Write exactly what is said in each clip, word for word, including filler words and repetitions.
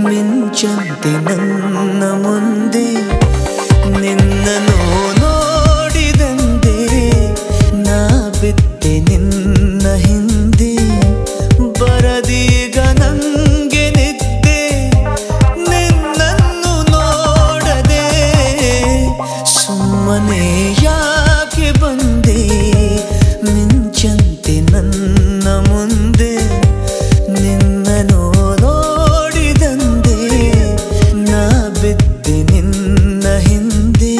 ಮಿಂಚಂತೆ ನನ್ನ ಮುಂದೆ ನಿನ್ನನ್ನು ನೋಡಿದಂದೆ ನಾ ಬಿದ್ದೆ ನಿನ್ನ ಹಿಂದೆ ಬರದೀಗ ನಂಗೆ ನಿದ್ದೆ ನಿನ್ನನ್ನು ನೋಡದೆ ಸುಮ್ಮನೆ ಯಾಕೆ ಬಂದೆ ಮಿಂಚಂತೆ ನನ್ನ ಮುಂದೆ ನಿನ್ನನ್ನು ನೋಡಿದಂದೆ ನಾ ಬಿದ್ದೆ ನಿನ್ನ ಹಿಂದೆ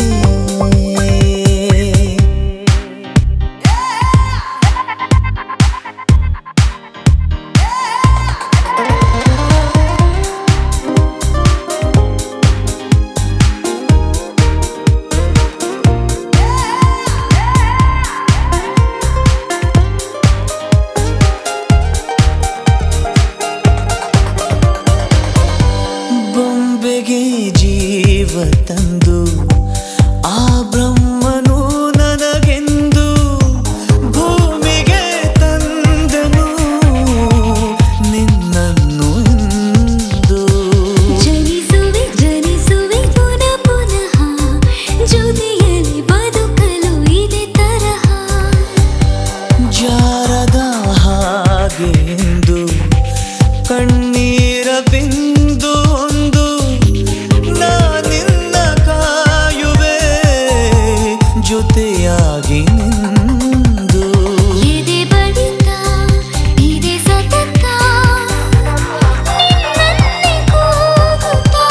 ಬೊಂಬೆಗೆ ಜೀವ ತಂದು ಆ ಬ್ರಹ್ಮನು ನನಗೆಂದು ಭೂಮಿಗೆ ತಂದನು ನಿನ್ನನ್ನು ಇಂದು ಜನಿಸುವೆ ಜನಿಸುವೆ ಪುನಃ ಪುನಃ ಜೊತೆಯಲ್ಲಿ ಬದುಕಲು ಇದೆ ತರಹ ಜಾರದ ಹಾಗೆ ಎಂದು ಕಣ್ಣೀರ ಬಿಂದು ಒಂದು ನಾ ನಿನ್ನ ಕಾಯುವೆ ಜೊತೆಯಾಗಿ ನಿಂದು ಎದೆ ಬಡಿತ ಇದೆ ಸತತ ನಿನ್ನನ್ನೇ ಕೂಗುತ್ತಾ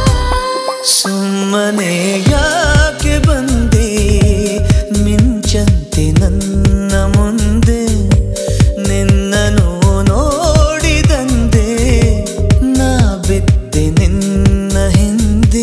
ಸುಮ್ಮನೆ ಯಾಕೆ ಬಂದೆ ಮಿಂಚಂತೆ ನನ್ನ ಮುಂದೆ ನಿನ್ನನ್ನು ನೋಡಿದಂದೆ ನಾ ಬಿದ್ದೆ ನಿನ್ನ ಹಿಂದೆ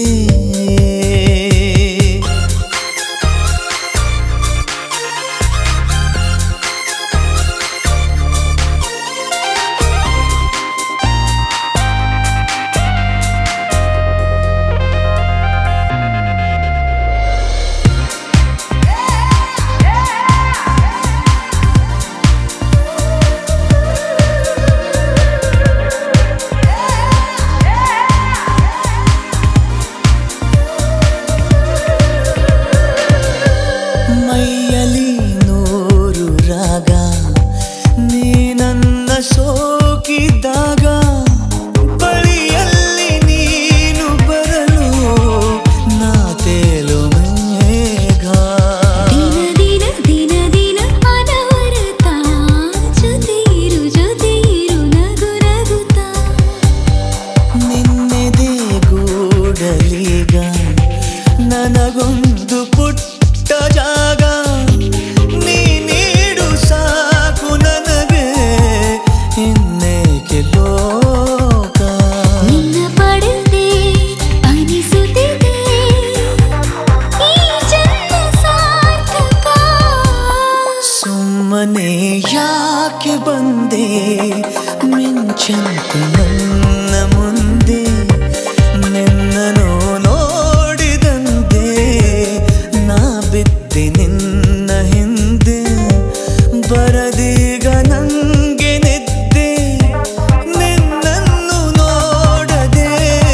ಮೈಯಲಿ ನೂರು ರಾಗ ನೀ ನನ್ನ ಸೋಕಿದ್ದಾಗ ಬಳಿಯಲ್ಲಿ ನೀನು ಬರಲು ನಾ ತೇಲು ಮೇಘ ದಿನ ದಿನ ದಿನ ದಿನ ಅನವರತ ಜೊತೆ ಇರು ಜೊತೆ ಇರು ನಗು ನಗುತ್ತಾ ನಿನ್ನೆದೆ ಗೂಡಲೀಗ ನನಗೊಂದು ಪುಟ್ಟ ಜಾಗ ನೀ ನೀಡು ಸಾಕು ನನಗೆ ಇನ್ನೇಕೆ ಲೋಕ ನಿನ್ನ ಪಡೆದೆ ಅನಿಸುತ್ತಿದೆ ಈ ಜನ್ಮ ಸಾರ್ಥಕ ಸುಮ್ಮನೆ ಯಾಕೆ ಬಂದೆ ಮಿಂಚಂತೆ ನನ್ನ ಮುಂದೆ ನಿನ್ನನ್ನು ನೋಡಿದಂದೆ ನಾ ಬಿದ್ದೆ ನಿನ್ನ ಹಿಂದೆ ಬರದೀಗ ನಂಗೆ ನಿದ್ದೆ ನಿನ್ನನ್ನು ನೋಡದೆ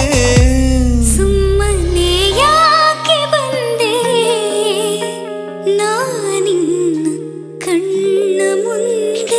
ಸುಮ್ಮನೆ ಯಾಕೆ ಬಂದೆ ನಾನಿನ್ನ ಕಣ್ಣ ಮುಂದೆ